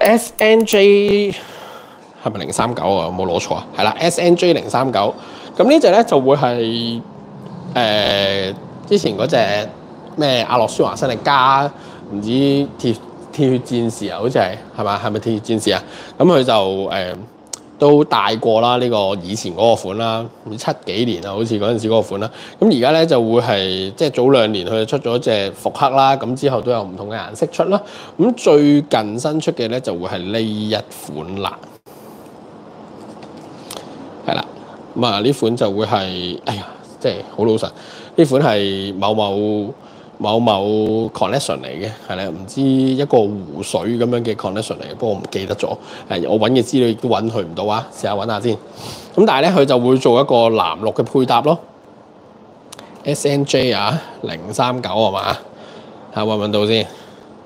SNJ 係咪039啊？有冇攞錯啊？係啦 ，SNJ 039。咁呢隻咧就會係之前嗰隻咩阿諾舒華辛力加唔知鐵血戰士啊，好似係咪？係咪鐵血戰士啊？咁佢就都大過啦，呢個以前嗰個款啦，唔知7幾年啊，好似嗰陣時嗰個款啦。咁而家咧就會係即係早2年佢出咗隻復刻啦，咁之後都有唔同嘅顏色出啦。咁最近新出嘅咧就會係呢一款啦，係啦。咁啊呢款就會係，哎呀，即係好老實，呢款係某 collection 嚟嘅，係啦，唔知一個湖水咁樣嘅 collection 嚟嘅，不過我唔記得咗。我揾嘅資料亦都揾佢唔到啊，試下揾下先。咁但係咧，佢就會做一個藍綠嘅配搭咯。SNJ 啊，039係嘛？睇下揾唔揾到先。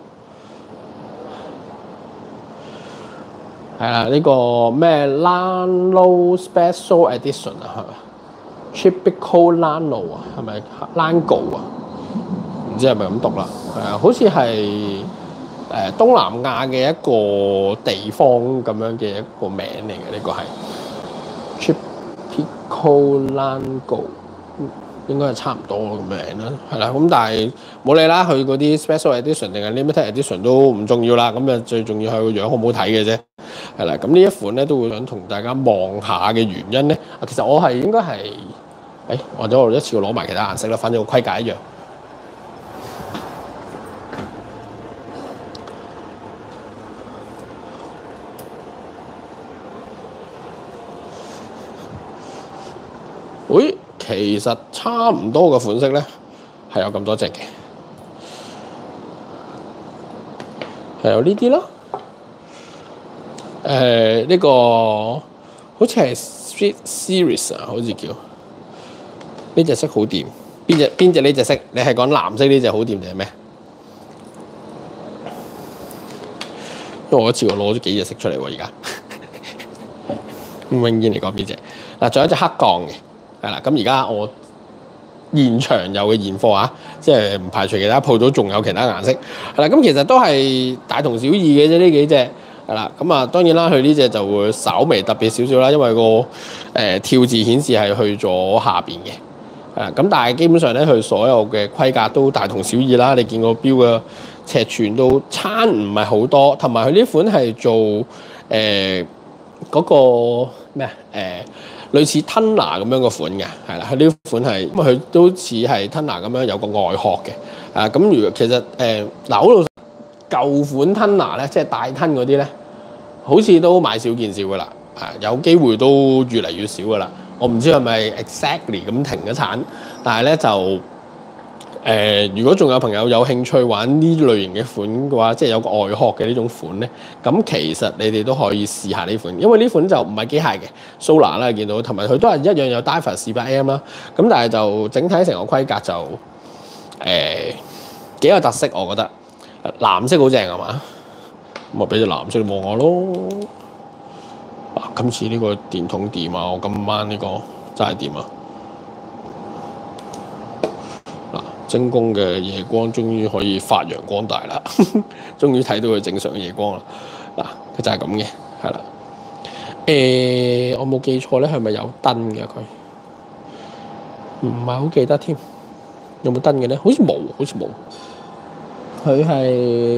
係啦，呢個咩 Lano Special Edition 啊，係咪 Tropical Lano 啊，係咪 Lango 啊？唔知係咪咁讀啦？係啊，好似係東南亞嘅一個地方咁樣嘅一個名嚟嘅，呢個係 Tropical Lango， 應該係差唔多個名啦。係啦，咁但係冇理啦，佢嗰啲 Special Edition 定係 Limited Edition 都唔重要啦。咁啊，最重要係個樣好唔好睇嘅啫。係啦，咁呢一款咧都會想同大家望下嘅原因咧，其實我係應該係或者我一次過攞埋其他顏色啦，反正個規格一樣。其實差唔多嘅款式咧，係有咁多隻嘅，係有呢啲啦。呢個好似係 Street Series 啊，好似叫呢隻色好掂。邊隻呢隻色？你係講藍色呢隻好掂定係咩？因為我一次過攞咗幾隻色出嚟喎，而家。咁永遠嚟講邊隻？嗱，仲有一隻黑鋼嘅。係啦，咁而家我現場有嘅現貨啊，即係唔排除其他鋪頭仲有其他顏色。係啦，咁其實都係大同小異嘅啫，呢幾隻係啦。咁啊，當然啦，佢呢隻就會稍微特別少少啦，因為個跳字顯示係去咗下邊嘅。係啦，咁但係基本上咧，佢所有嘅規格都大同小異啦。你見個標嘅尺寸都差唔係好多，同埋佢呢款係做嗰個咩類似 Tunner 咁樣個款嘅，係啦，佢呢款係，因為佢都似係 Tunner 咁樣有個外殼嘅，咁如果其實嗱好老實，舊款 Tunner 咧，即係大吞嗰啲咧，好似都買少見少噶啦，有機會都越嚟越少噶啦。我唔知係咪 exactly 咁停咗產，但係咧就如果仲有朋友有興趣玩呢類型嘅款嘅話，即係有個外殼嘅呢種款咧，咁其實你哋都可以試下呢款，因為呢款就唔係機械嘅 Solar 啦，見到，同埋佢都係一樣有 Diver 400M 啦，咁但係就整體成個規格就幾有特色，我覺得藍色好正係嘛？咁啊俾隻藍色你望下咯。今次呢個電筒掂啊！我今晚呢個真係掂啊！精工嘅夜光終於可以發揚光大啦，終於睇到佢正常嘅夜光啦。嗱，佢就係咁嘅，係啦。我冇記錯咧，係咪有燈嘅佢？唔係好記得添，有冇燈嘅咧？好似冇，好似冇。佢係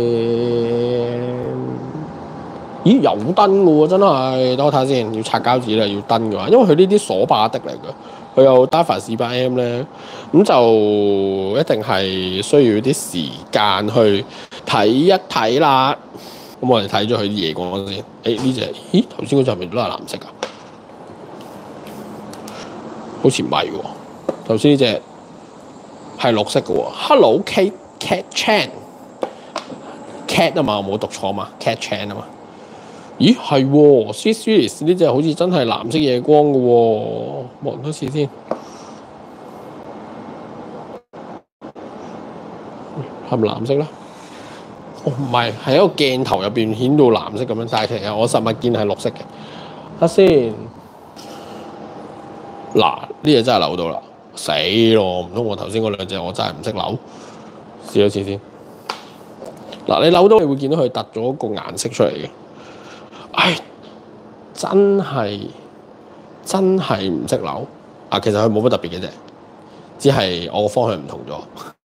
咦有燈嘅喎，真係。等我睇下先，要拆膠紙啦，要燈嘅話，因為佢呢啲鎖把的嚟嘅。佢有 Diver 400M 咧，咁就一定係需要啲時間去睇一睇啦。咁我哋睇咗佢啲夜光先。呢隻，咦頭先嗰隻係咪都係藍色㗎？好似唔係喎。頭先呢隻係綠色嘅喎。Hello Cat Chan Cat 啊嘛，我冇讀錯嘛 ，Cat Chan 啊嘛。咦係喎 ，Series 呢隻好似真係藍色夜光嘅喎，望多次先，係咪藍色咧？哦唔係，係一個鏡頭入邊顯到藍色咁樣，但係其實我實物見係綠色嘅。睇下先，嗱呢隻真係扭到啦，死咯！唔通我頭先嗰兩隻我真係唔識扭？試一次先。嗱你扭到你會見到佢突咗個顏色出嚟嘅。 唉，真係唔識扭啊！其實佢冇乜特別嘅啫，只係我個方向唔同咗。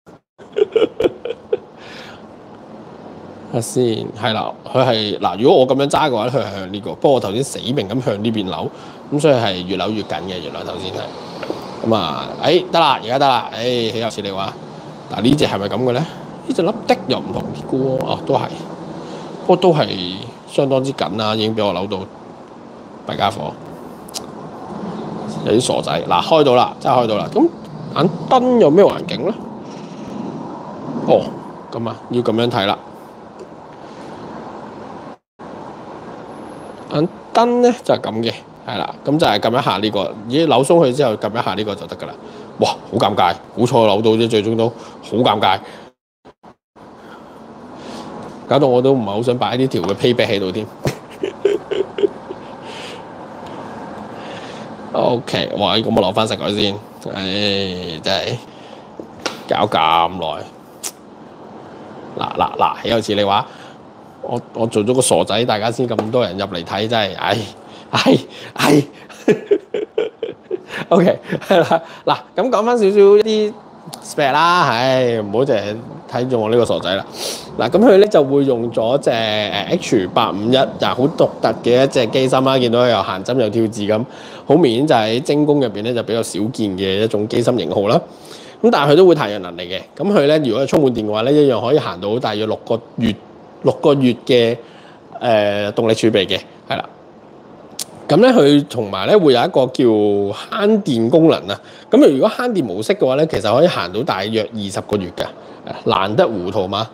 睇先係啦，佢係嗱，如果我咁樣揸嘅話，佢係向呢個。不過我頭先死命咁向呢邊扭，咁所以係越扭越緊嘅。原來頭先係咁啊！得啦，而家得啦，豈有此理話。嗱呢隻係咪咁嘅咧？呢隻粒的又唔同啲嘅喎，都係，不過都係相當之緊啦，已經俾我扭到弊家伙，有啲傻仔。嗱開到啦，真係開到啦。咁眼燈有咩環境咧？哦，咁啊，要咁樣睇啦。眼燈咧就係咁嘅，係啦，咁就係撳一下呢個，咦扭鬆佢之後撳一下呢個就得噶啦。哇，好尷尬，好彩扭到啫，最終都好尷尬，搞到我都唔係好想擺呢條嘅 payback 喺度添。OK， 哇，咁我留翻實佢先，真係搞咁耐。嗱，豈有此理話。我做咗個傻仔，大家先咁多人入嚟睇，真係OK 係啦。嗱，咁講翻少少一啲 spec 啦，唔好淨係睇住我呢個傻仔啦。嗱，咁佢咧就會用咗隻H851，就好獨特嘅一隻機芯啦。見到有行針有跳字咁，好明顯就喺精工入邊咧就比較少見嘅一種機芯型號啦。咁但係佢都會太陽能力嘅。咁佢咧如果係充滿電嘅話咧，一樣可以行到大約6個月嘅動力儲備嘅，係啦。咁咧佢同埋咧會有一個叫慳電功能啊。咁如果慳電模式嘅話咧，其實可以行到大約20個月㗎。難得糊塗嘛？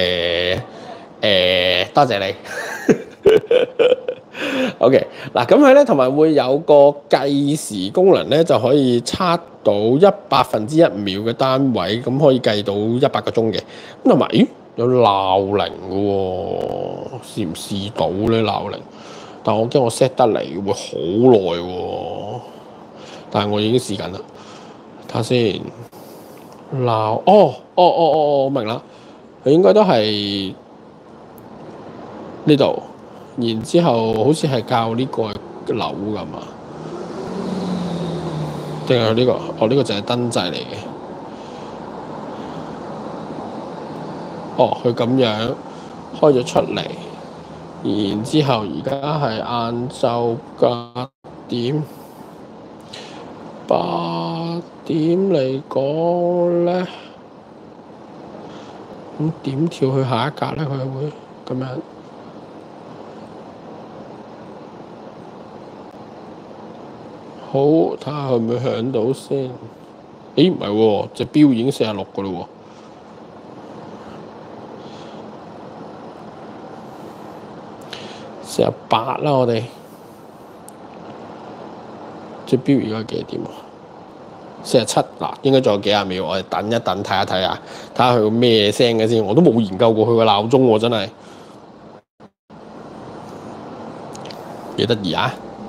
多謝你。OK， 嗱咁佢咧同埋會有個計時功能咧，就可以測到1/100秒嘅單位，咁可以計到100個鐘嘅。咁同埋，咦？有鬧鈴嘅喎，試唔試到咧鬧鈴？但我驚我 set 得嚟會好耐喎。但係我已經試緊啦，睇下先。鬧我明啦，佢應該都係呢度，然之後好似係教呢個扭㗎嘛？定係呢個？呢個就係燈掣嚟嘅。佢咁樣開咗出嚟，然之後而家係晏晝8點嚟講咧，咁點跳去下一格咧？佢會咁樣，好，睇下佢會唔會響到先。咦，唔係喎，隻錶已經46個嘞喎。48啦，我哋隻錶而家幾多點啊？47嗱，應該仲有幾廿秒，我哋等一等，睇一睇下，睇下佢個咩聲嘅先。我都冇研究過佢個鬧鐘喎，真係幾得意啊！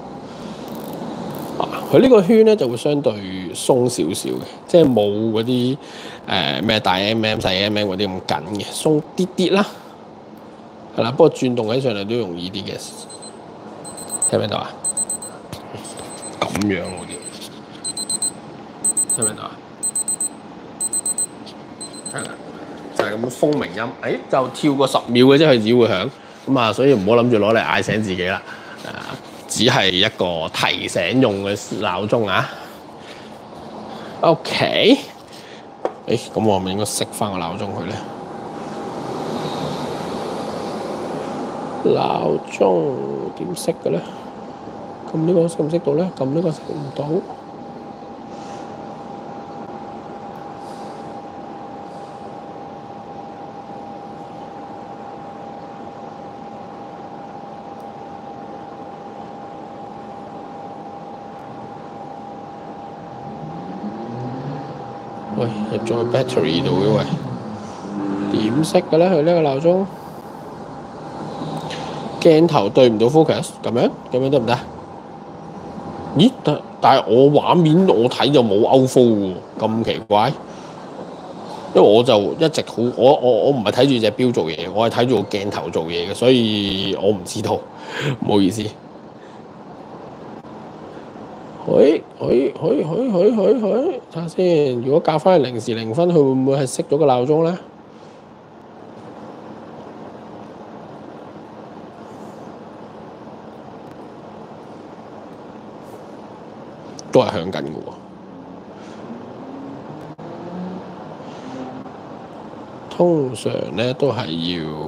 佢呢個圈咧就會相對鬆少少嘅，即係冇嗰啲咩大 MM 細 MM 嗰啲咁緊嘅，鬆啲啲啦。係啦，不過轉動起上嚟都容易啲嘅，聽唔聽到啊？咁樣嗰啲，聽唔聽到啊？係啦，就係咁風鳴音，就跳過10秒嘅啫，佢只會響咁啊，所以唔好諗住攞嚟嗌醒自己啦，只係一個提醒用嘅鬧鐘啊。OK，咁我咪應該熄翻個鬧鐘佢咧。鬧鐘點熄嘅咧？撳呢個熄唔熄到咧？撳呢個熄唔到。喂，入咗去 battery 度嘅喂，點熄嘅咧？佢呢個鬧鐘？鏡頭對唔到 focus，咁樣得唔得？咦？但係我畫面我睇就冇 outflow喎，咁奇怪。 因為我就一直好，我唔係睇住隻錶做嘢，我係睇住個鏡頭做嘢嘅，所以我唔知道，唔好意思。睇下先，如果校翻去0時0分，佢會唔會係熄咗個鬧鐘咧？都係響緊嘅喎。通常咧都係要，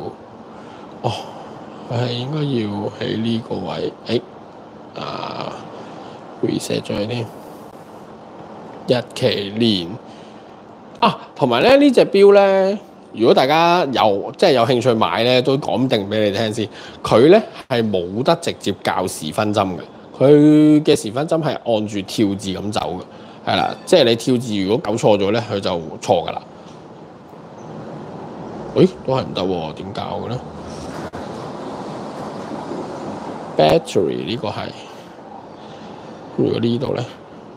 佢係應該要喺呢個位，reset 咗佢添。日期年同埋咧呢隻錶咧，如果大家有興趣買咧，都講定俾你聽先。佢咧係冇得直接校時分針嘅，佢嘅時分針係按住跳字咁走嘅，係啦，即係你跳字如果搞錯咗咧，佢就錯噶啦。都係唔得喎，點校嘅咧 ？Battery 呢個係，如果呢度咧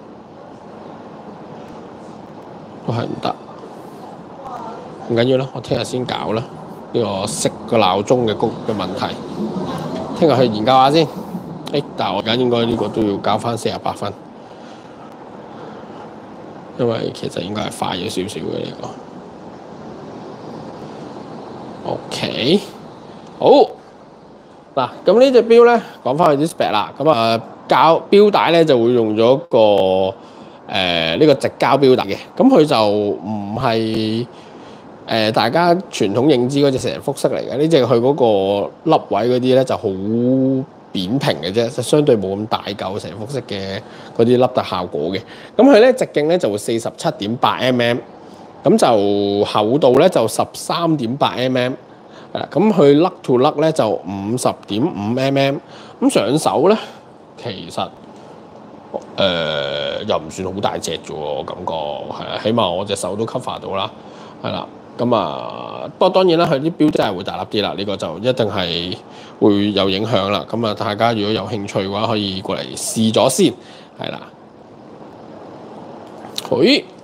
都係唔得，唔緊要啦，我聽日先搞啦。呢個熄個鬧鐘嘅問題，聽日去研究下先。但係我而家應該呢個都要交翻48分，因為其實應該係快咗少少嘅呢個。OK， 好嗱，咁呢隻錶咧，講翻佢啲 spec 啦。咁錶帶咧就會用咗個呢個直膠錶帶嘅，咁佢就唔係大家傳統認知嗰隻成幅式嚟嘅。呢隻佢嗰個粒位嗰啲咧就好扁平嘅啫，就相對冇咁大嚿成幅式嘅嗰啲凹凸效果嘅。咁佢咧直徑咧就會47.8 mm。咁就厚度咧就13.8 mm， 咁佢甩 to 甩咧就50.5 mm， 咁上手咧其實又唔算好大隻啫喎，我感覺係起碼我隻手都 cover 到啦，係啦，咁不過當然啦，佢啲錶真係會大粒啲啦，呢個就一定係會有影響啦。咁大家如果有興趣嘅話，可以過嚟試咗先，係啦，